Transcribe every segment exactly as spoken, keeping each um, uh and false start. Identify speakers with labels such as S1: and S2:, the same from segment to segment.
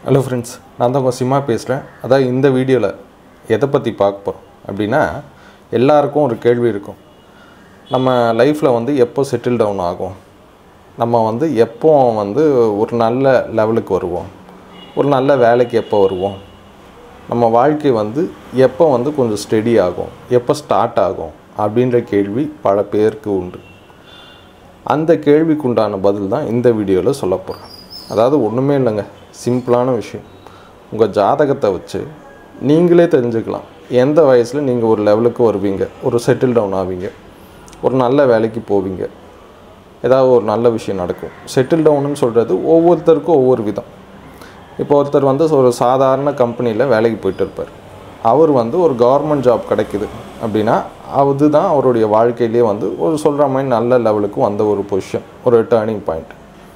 S1: Hello friends, நான் தான் உங்கள் சிம்மா பேசுகிறேன். அதான் இந்த வீடியோவில் எதை பற்றி பார்க்க போகிறோம் அப்படின்னா, எல்லாருக்கும் ஒரு கேள்வி இருக்கும். நம்ம லைஃப்பில் வந்து எப்போ செட்டில் டவுன் ஆகும், நம்ம வந்து எப்போ வந்து ஒரு நல்ல லெவலுக்கு வருவோம், ஒரு நல்ல வேலைக்கு எப்போ வருவோம், நம்ம வாழ்க்கை வந்து எப்போ வந்து கொஞ்சம் ஸ்டெடி ஆகும், எப்போ ஸ்டார்ட் ஆகும் அப்படின்ற கேள்வி பல பேருக்கு உண்டு. அந்த கேள்விக்கு உண்டான பதில் தான் இந்த வீடியோவில் சொல்ல போகிறேன். அதாவது ஒன்றுமே இல்லைங்க, சிம்பிளான விஷயம். உங்கள் ஜாதகத்தை வச்சு நீங்களே தெரிஞ்சுக்கலாம் எந்த வயசில் நீங்கள் ஒரு லெவலுக்கு வருவீங்க, ஒரு செட்டில் டவுன் ஆவீங்க, ஒரு நல்ல வேலைக்கு போவீங்க, ஏதாவது ஒரு நல்ல விஷயம் நடக்கும். செட்டில் டவுனுன்னு சொல்கிறது ஒவ்வொருத்தருக்கும் ஒவ்வொரு விதம். இப்போ ஒருத்தர் வந்து ஒரு சாதாரண கம்பெனியில் வேலைக்கு போயிட்டு இருப்பார். அவர் வந்து ஒரு கவர்மெண்ட் ஜாப் கிடைக்குது அப்படின்னா அதுதான் அவருடைய வாழ்க்கையிலே வந்து ஒரு சொல்கிற மாதிரி நல்ல லெவலுக்கு வந்த ஒரு பொசிஷன், ஒரு டேர்னிங் பாயிண்ட்.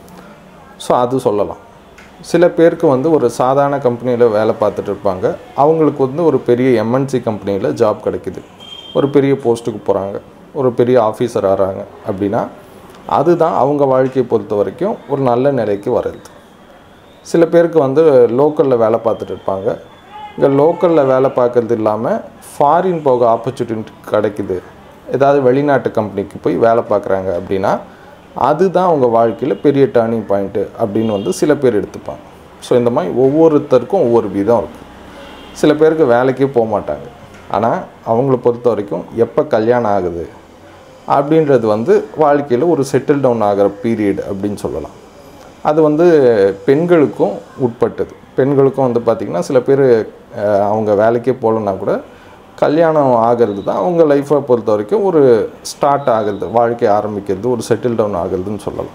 S1: ஸோ அது சொல்லலாம். சில பேருக்கு வந்து ஒரு சாதாரண கம்பெனியில் வேலை பார்த்துட்டு இருப்பாங்க, அவங்களுக்கு வந்து ஒரு பெரிய எம்என்சி கம்பெனியில் ஜாப் கிடைக்குது, ஒரு பெரிய போஸ்ட்டுக்கு போகிறாங்க, ஒரு பெரிய ஆஃபீஸர் ஆகிறாங்க அப்படின்னா அதுதான் அவங்க வாழ்க்கையை பொறுத்த வரைக்கும் ஒரு நல்ல நிலைக்கு வருது. சில பேருக்கு வந்து லோக்கலில் வேலை பார்த்துட்டு இருப்பாங்க, இங்கே லோக்கலில் வேலை பார்க்குறது இல்லாமல் ஃபாரின் போக ஆப்பர்ச்சுனிட்டி கிடைக்குது, ஏதாவது வெளிநாட்டு கம்பெனிக்கு போய் வேலை பார்க்குறாங்க அப்படின்னா அதுதான் அவங்க வாழ்க்கையில் பெரிய டேர்னிங் பாயிண்ட்டு அப்படின்னு வந்து சில பேர் எடுத்துப்பாங்க. ஸோ இந்த மாதிரி ஒவ்வொருத்தருக்கும் ஒவ்வொரு விதம் இருக்குது. சில பேருக்கு வேலைக்கே போக மாட்டாங்க, ஆனால் அவங்கள பொறுத்த வரைக்கும் எப்போ கல்யாணம் ஆகுது அப்படின்றது வந்து வாழ்க்கையில் ஒரு செட்டில் டவுன் ஆகிற பீரியட் அப்படின்னு சொல்லலாம். அது வந்து பெண்களுக்கும் உட்பட்டது. பெண்களுக்கும் வந்து பார்த்திங்கன்னா சில பேர் அவங்க வேலைக்கே போகலன்னா கூட கல்யாணம் ஆகிறது தான் அவங்க லைஃப்பை பொறுத்த வரைக்கும் ஒரு ஸ்டார்ட் ஆகிறது, வாழ்க்கை ஆரம்பிக்கிறது, ஒரு செட்டில் டவுன் ஆகுறதுன்னு சொல்லலாம்.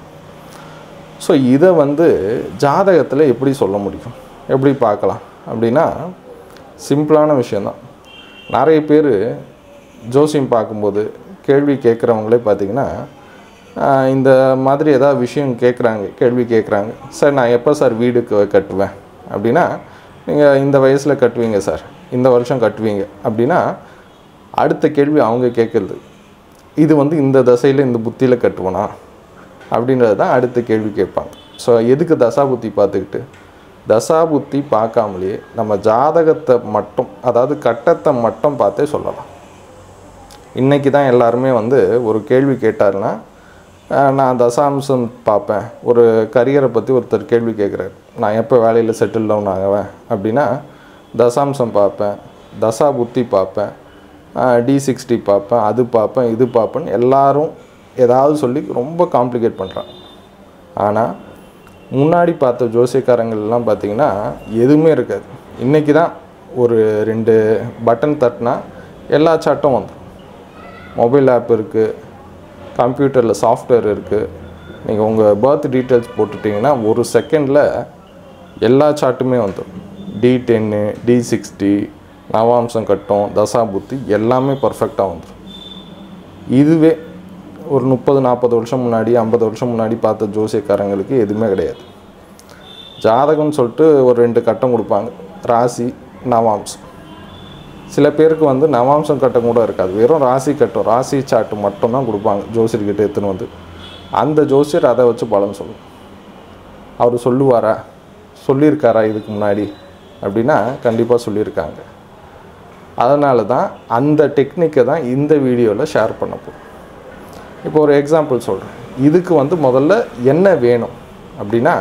S1: ஸோ இதை வந்து ஜாதகத்தில் எப்படி சொல்ல முடியும், எப்படி பார்க்கலாம் அப்படின்னா சிம்பிளான விஷயந்தான். நிறைய பேர் ஜோசியம் பார்க்கும்போது கேள்வி கேட்குறவங்களே பார்த்திங்கன்னா இந்த மாதிரி ஏதாவது விஷயம் கேட்குறாங்க, கேள்வி கேட்குறாங்க. சார் நான் எப்போ சார் வீடு கட்டுவேன் அப்படின்னா, நீங்கள் இந்த வயசில் கட்டுவீங்க சார், இந்த வருஷம் கட்டுவீங்க அப்படின்னா அடுத்த கேள்வி அவங்க கேட்குறது இது வந்து இந்த தசையில் இந்த புத்தியில் கட்டுவனா அப்படின்றது தான் அடுத்த கேள்வி கேட்பாங்க. ஸோ எதுக்கு தசா புத்தி பார்த்துக்கிட்டு, தசா புத்தி பார்க்காமலேயே நம்ம ஜாதகத்தை மட்டும், அதாவது கட்டத்தை மட்டும் பார்த்தே சொல்லலாம். இன்றைக்கி தான் எல்லாருமே வந்து ஒரு கேள்வி கேட்டாருன்னா நான் தசாம்சம் பார்ப்பேன். ஒரு கரியரை பற்றி ஒருத்தர் கேள்வி கேட்குறாரு, நான் எப்போ வேலையில் செட்டில் டவுன் ஆகுவேன் அப்படின்னா தசாம்சம் பார்ப்பேன், தசா புத்தி பார்ப்பேன், டி சிக்ஸ்டி பார்ப்பேன், அது பார்ப்பேன், இது பார்ப்பேன்னு எல்லாரும் ஏதாவது சொல்லி ரொம்ப காம்ப்ளிகேட் பண்ணுறாங்க. ஆனால் முன்னாடி பார்த்த ஜோசியக்காரங்கள்லாம் பார்த்திங்கன்னா எதுவுமே இருக்காது. இன்றைக்கி தான் ஒரு ரெண்டு பட்டன் தட்டினா எல்லா சார்ட்டும் வந்துடும். மொபைல் ஆப் இருக்குது, கம்ப்யூட்டரில் சாஃப்ட்வேர் இருக்குது. நீங்கள் உங்கள் பர்த் டீட்டெயில்ஸ் போட்டுட்டிங்கன்னா ஒரு செகண்டில் எல்லா சார்ட்டுமே வந்துடும். டி டென்னு, டி சிக்ஸ்டி, நவாம்சம் கட்டம், தசா புத்தி எல்லாமே பர்ஃபெக்டாக வந்துடும். இதுவே ஒரு முப்பது நாற்பது வருஷம் முன்னாடி, ஐம்பது வருஷம் முன்னாடி பார்த்த ஜோசியக்காரங்களுக்கு எதுவுமே கிடையாது. ஜாதகம்னு சொல்லிட்டு ஒரு ரெண்டு கட்டம் கொடுப்பாங்க, ராசி நவாம்சம். சில பேருக்கு வந்து நவாம்சம் கட்டம் கூட இருக்காது, வெறும் ராசி கட்டம், ராசி சார்ட்டு மட்டும்தான் கொடுப்பாங்க ஜோசியர்கிட்ட எடுத்துன்னு வந்து. அந்த ஜோசியர் அதை வச்சு பலன் சொல்லணும். அவர் சொல்லுவாரா, சொல்லியிருக்காரா இதுக்கு முன்னாடி அப்படின்னா கண்டிப்பாக சொல்லியிருக்காங்க. அதனால தான் அந்த டெக்னிக்கை தான் இந்த வீடியோவில் ஷேர் பண்ண போகிறோம். இப்போ ஒரு எக்ஸாம்பிள் சொல்கிறேன். இதுக்கு வந்து முதல்ல என்ன வேணும் அப்படின்னா,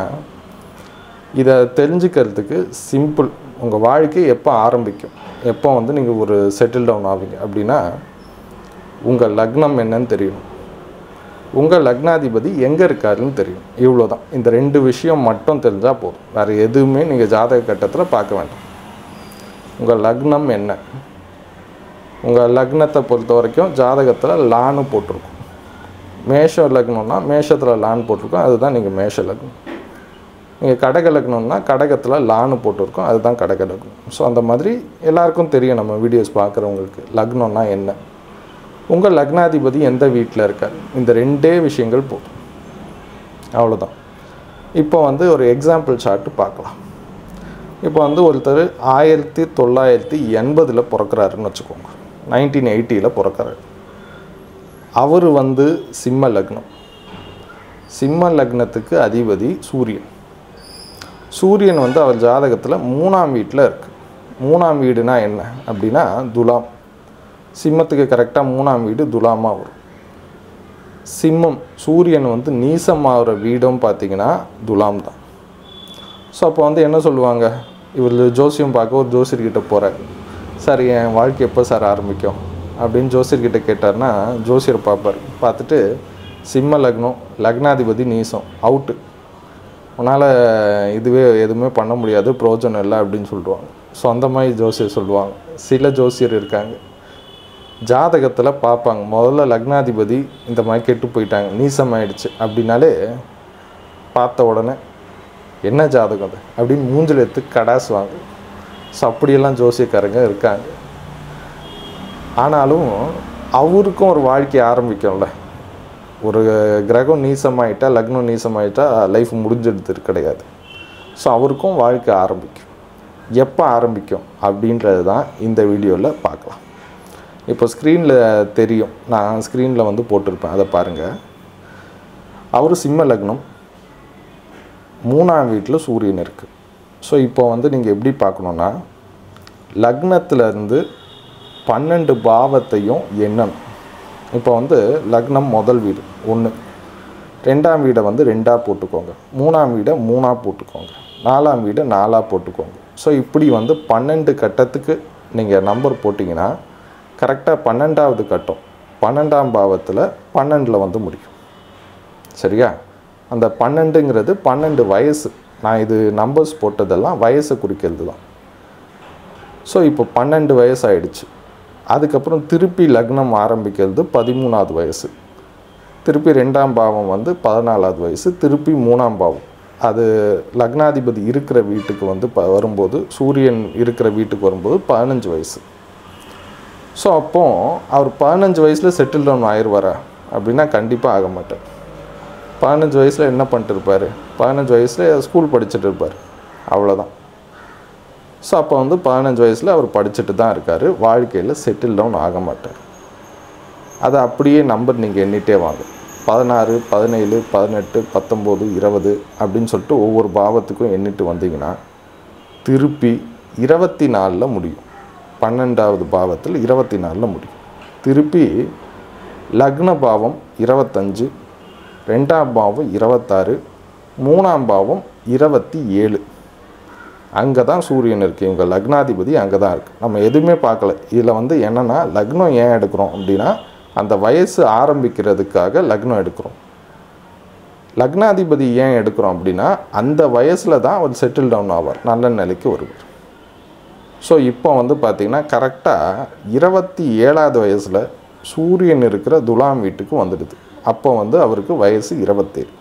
S1: இதை தெரிஞ்சுக்கிறதுக்கு சிம்பிள். உங்கள் வாழ்க்கை எப்போ ஆரம்பிக்கும், எப்போ வந்து நீங்கள் ஒரு செட்டில் டவுன் ஆவீங்க அப்படின்னா உங்கள் லக்னம் என்னன்னு தெரியணும், உங்கள் லக்னாதிபதி எங்கே இருக்காருன்னு தெரியும். இவ்வளோ தான். இந்த ரெண்டு விஷயம் மட்டும் தெரிஞ்சால் போதும், வேறு எதுவுமே நீங்கள் ஜாதக கட்டத்தில் பார்க்க வேண்டாம். உங்கள் லக்னம் என்ன, உங்கள் லக்னத்தை பொறுத்த வரைக்கும் ஜாதகத்தில் லான்னு போட்டிருக்கும். மேஷ லக்னம்னா மேஷத்தில் லான் போட்டிருக்கோம், அதுதான் நீங்கள் மேஷ லக்னம். நீங்கள் கடக லக்னம்னா கடகத்தில் லான்னு போட்டிருக்கோம், அதுதான் கடக லக்னம். ஸோ அந்த மாதிரி எல்லாருக்கும் தெரியும், நம்ம வீடியோஸ் பார்க்குறவங்களுக்கு லக்னம்னா என்ன, உங்கள் லக்னாதிபதி எந்த வீட்டில் இருக்கார், இந்த ரெண்டே விஷயங்கள் போதும், அவ்வளோதான். இப்போ வந்து ஒரு எக்ஸாம்பிள் சார்ட்டு பார்க்கலாம். இப்போ வந்து ஒருத்தர் ஆயிரத்தி தொள்ளாயிரத்தி எண்பதில் பிறக்கிறாருன்னு வச்சுக்கோங்க, நைன்டீன் எயிட்டியில் பிறக்கிறாரு. அவர் வந்து சிம்ம லக்னம். சிம்ம லக்னத்துக்கு அதிபதி சூரியன். சூரியன் வந்து அவர் ஜாதகத்தில் மூணாம் வீட்டில் இருக்குது. மூணாம் வீடுனா என்ன அப்படின்னா துலாம். சிம்மத்துக்கு கரெக்டாக மூணாம் வீடு துலாமாக வரும். சிம்மம் சூரியன் வந்து நீசமாகிற வீடும் பார்த்திங்கன்னா துலாம் தான். ஸோ அப்போ வந்து என்ன சொல்லுவாங்க, இவர் ஜோசியம் பார்க்க ஒரு ஜோசியர்கிட்ட போகிறார். சார் என் வாழ்க்கை எப்போ சார் ஆரம்பிக்கும் அப்படின்னு ஜோசியர்கிட்ட கேட்டார்னா ஜோசியர் பார்ப்பார். பார்த்துட்டு சிம்ம லக்னம், லக்னாதிபதி நீசம், அவுட்டு, உன்னால் இதுவே எதுவுமே பண்ண முடியாது, பிரோஜனம் இல்லை அப்படின்னு சொல்லுவாங்க. ஸோ அந்த மாதிரி ஜோசியர் சொல்லுவாங்க. சில ஜோசியர் இருக்காங்க ஜாதகத்தில் பார்ப்பாங்க, முதல்ல லக்னாதிபதி இந்த மாதிரி கெட்டு போயிட்டாங்க, நீசமாயிடுச்சு அப்படின்னாலே பார்த்த உடனே என்ன ஜாதகம் அது அப்படின்னு மூஞ்சில் எடுத்து கடாசுவாங்க. ஸோ அப்படியெல்லாம் ஜோசியக்காரங்க இருக்காங்க. ஆனாலும் அவருக்கும் ஒரு வாழ்க்கை ஆரம்பிக்கும்ல. ஒரு கிரகம் நீசமாயிட்டா, லக்னம் நீசமாயிட்டா லைஃப் முடிஞ்செடுத்து கிடையாது. ஸோ அவருக்கும் வாழ்க்கை ஆரம்பிக்கும். எப்போ ஆரம்பிக்கும் அப்படின்றது தான் இந்த வீடியோவில் பார்க்கலாம். இப்போ ஸ்க்ரீனில் தெரியும், நான் ஸ்க்ரீனில் வந்து போட்டிருப்பேன், அதை பாருங்கள். அவர் சிம்ம லக்னம், மூணாம் வீட்டில் சூரியன் இருக்குது. ஸோ இப்போ வந்து நீங்கள் எப்படி பார்க்கணுன்னா, லக்னத்திலேருந்து பன்னெண்டு பாவத்தையும் எண்ணணும். இப்போ வந்து லக்னம் முதல் வீடு ஒன்று, ரெண்டாம் வீடை வந்து ரெண்டாக போட்டுக்கோங்க, மூணாம் வீடை மூணாக போட்டுக்கோங்க, நாலாம் வீடை நாலாக போட்டுக்கோங்க. ஸோ இப்படி வந்து பன்னெண்டு கட்டத்துக்கு நீங்கள் நம்பர் போட்டிங்கன்னா கரெக்டாக பன்னெண்டாவது கட்டம் பன்னெண்டாம் பாவத்தில் பன்னெண்டில் வந்து முடியும். சரியா? அந்த பன்னெண்டுங்கிறது பன்னெண்டு வயசு. நான் இது நம்பர்ஸ் போட்டதெல்லாம் வயசை குறிக்கிறது தான். ஸோ இப்போ பன்னெண்டு வயசு ஆயிடுச்சு. அதுக்கப்புறம் திருப்பி லக்னம் ஆரம்பிக்கிறது பதிமூணாவது வயசு, திருப்பி ரெண்டாம் பாவம் வந்து பதினாலாவது வயசு, திருப்பி மூணாம் பாவம் அது லக்னாதிபதி இருக்கிற வீட்டுக்கு வந்து ப வரும்போது சூரியன் இருக்கிற வீட்டுக்கு வரும்போது பதினஞ்சு வயசு. ஸோ அப்போது அவர் பதினஞ்சு வயசில் செட்டில் டவுன் ஆயிடுவாரா அப்படின்னா கண்டிப்பாக ஆக மாட்டார். பதினஞ்சு வயசில் என்ன பண்ணிட்டு இருப்பார், பதினஞ்சு வயசில் ஸ்கூல் படிச்சுட்டு இருப்பார், அவ்வளோதான். ஸோ அப்போ வந்து பதினஞ்சு வயசில் அவர் படிச்சுட்டு தான் இருக்கார், வாழ்க்கையில் செட்டில் டவுன் ஆக மாட்டார். அதை அப்படியே நம்பர் நீங்கள் எண்ணிட்டே வாங்க. பதினாறு, பதினேழு, பதினெட்டு, பத்தொம்போது, இருபது அப்படின்னு சொல்லிட்டு ஒவ்வொரு பாவத்துக்கும் எண்ணிட்டு வந்தீங்கன்னா திருப்பி இருபத்தி நாலில் முடியும். பன்னெண்டாவது பாவத்தில் இருபத்தி நாலில் முடியும். திருப்பி லக்ன பாவம் இருபத்தஞ்சு, ரெண்டாம் பாவம் இருபத்தாறு, மூணாம் பாவம் இருபத்தி ஏழு. அங்கே தான் சூரியன் இருக்குது. இவங்க லக்னாதிபதி அங்கே தான் இருக்குது. நம்ம எதுவுமே பார்க்கல. இதில் வந்து என்னென்னா லக்னம் ஏன் எடுக்கிறோம் அப்படின்னா அந்த வயசு ஆரம்பிக்கிறதுக்காக லக்னம் எடுக்கிறோம். லக்னாதிபதி ஏன் எடுக்கிறோம் அப்படின்னா அந்த வயசில் தான் அவர் செட்டில் டவுன் ஆவார், நல்ல நிலைக்கு வருவார். ஸோ இப்போ வந்து பார்த்திங்கன்னா கரெக்டாக இருபத்தி ஏழாவது வயசில் சூரியன் இருக்கிற துலாம் வீட்டுக்கு வந்துடுது. அப்போ வந்து அவருக்கு வயசு இருபத்தேழு.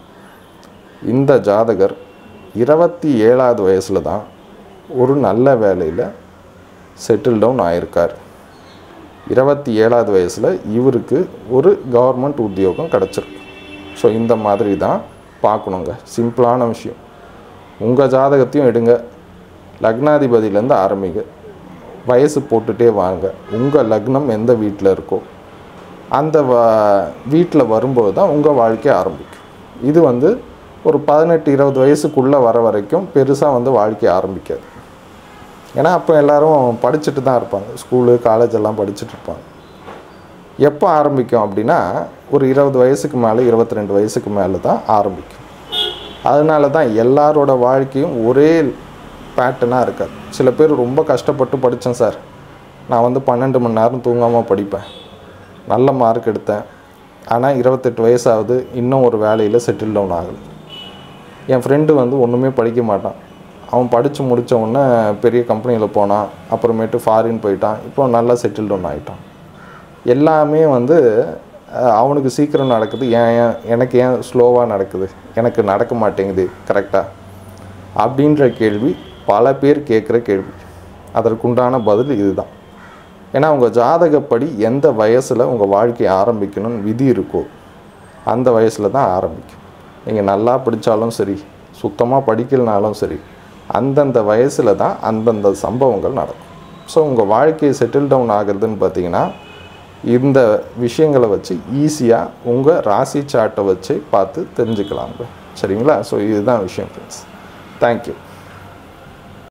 S1: இந்த ஜாதகர் இருபத்தி ஏழாவது வயசில் தான் ஒரு நல்ல வேலையில் செட்டில் டவுன் ஆகியிருக்கார். இருபத்தி ஏழாவது வயசில் இவருக்கு ஒரு கவர்மெண்ட் உத்தியோகம் கிடச்சிருக்கு. ஸோ இந்த மாதிரி தான் பார்க்கணுங்க. சிம்பிளான விஷயம். உங்கள் ஜாதகத்தையும் எடுங்க, லக்னாதிபதியிலேருந்து ஆரம்பிங்க, வயசு போட்டுகிட்டே வாங்க. உங்கள் லக்னம் எந்த வீட்டில் இருக்கோ அந்த வ வீட்டில் வரும்போது தான் உங்கள் வாழ்க்கை ஆரம்பிக்கும். இது வந்து ஒரு பதினெட்டு இருபது வயசுக்குள்ளே வர வரைக்கும் பெருசாக வந்து வாழ்க்கை ஆரம்பிக்காது. ஏன்னா அப்போ எல்லோரும் படிச்சுட்டு தான் இருப்பாங்க, ஸ்கூலு காலேஜ் எல்லாம் படிச்சுட்டு இருப்பாங்க. எப்போ ஆரம்பிக்கும் அப்படின்னா ஒரு இருபது வயசுக்கு மேலே, இருபத்தி ரெண்டு வயசுக்கு மேலே தான் ஆரம்பிக்கும். அதனால தான் எல்லாரோட வாழ்க்கையும் ஒரே பேட்டர்னாக இருக்காது. சில பேர் ரொம்ப கஷ்டப்பட்டு படித்தேன் சார், நான் வந்து பன்னெண்டு மணி நேரம் தூங்காமல் படிப்பேன், நல்ல மார்க் எடுத்தேன், ஆனால் இருபத்தெட்டு வயசாகுது, இன்னும் ஒரு வேலையில் செட்டில் டவுன் ஆகலை. என் ஃப்ரெண்டு வந்து ஒன்றுமே படிக்க மாட்டான், அவன் படித்து முடித்த உடனே பெரிய கம்பெனியில் போனான், அப்புறமேட்டு ஃபாரின் போயிட்டான், இப்போ நல்லா செட்டில் டவுன் ஆகிட்டான். எல்லாமே வந்து அவனுக்கு சீக்கிரம் நடக்குது, ஏன் ஏன் எனக்கு ஏன் ஸ்லோவாக நடக்குது, எனக்கு நடக்க மாட்டேங்குது கரெக்டாக அப்படின்ற கேள்வி பல பேர் கேட்குற கேள்வி. அதற்குண்டான பதில் இதுதான். ஏன்னா உங்கள் ஜாதகப்படி எந்த வயசில் உங்கள் வாழ்க்கை ஆரம்பிக்கணும்னு விதி இருக்கோ அந்த வயசில் தான் ஆரம்பிக்கும். நீங்கள் நல்லா படித்தாலும் சரி, சுத்தமாக படிக்கலனாலும் சரி, அந்தந்த வயசில் தான் அந்தந்த சம்பவங்கள் நடக்கும். ஸோ உங்கள் வாழ்க்கையை செட்டில் டவுன் ஆகுறதுன்னு பார்த்தீங்கன்னா இந்த விஷயங்களை வச்சு ஈஸியாக உங்கள் ராசி சார்ட்டை வச்சு பார்த்து தெரிஞ்சுக்கலாங்க. சரிங்களா? ஸோ இதுதான் விஷயம் ஃப்ரெண்ட்ஸ். தேங்க்யூ.